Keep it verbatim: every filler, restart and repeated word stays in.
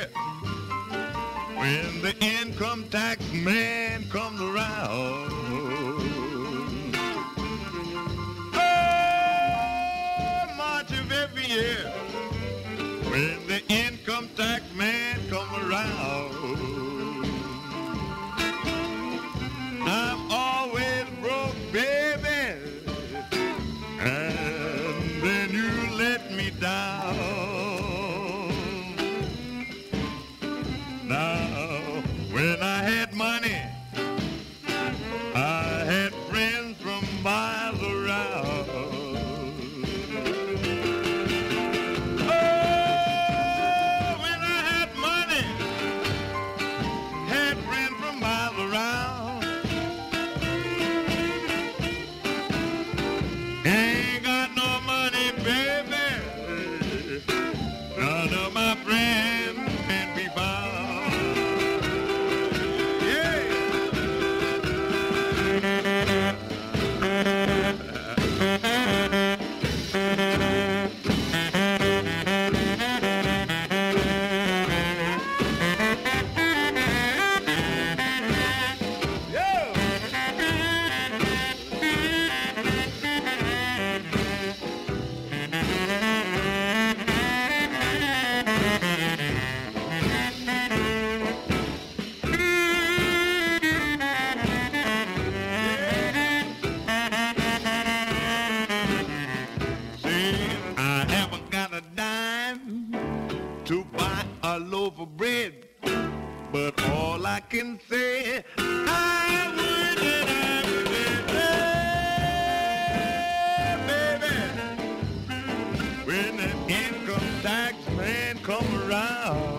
year, when the income tax man comes around. Oh, March of every year, when the income tax man comes around. I'm always broke, baby, and then you let me down. Now, when I had money, I had friends from miles around. Oh, when I had money, had friends from miles around. Ain't got no money, baby, none of my friends can be found. But all I can say, I would and I would, hey, baby, when the income tax man come around.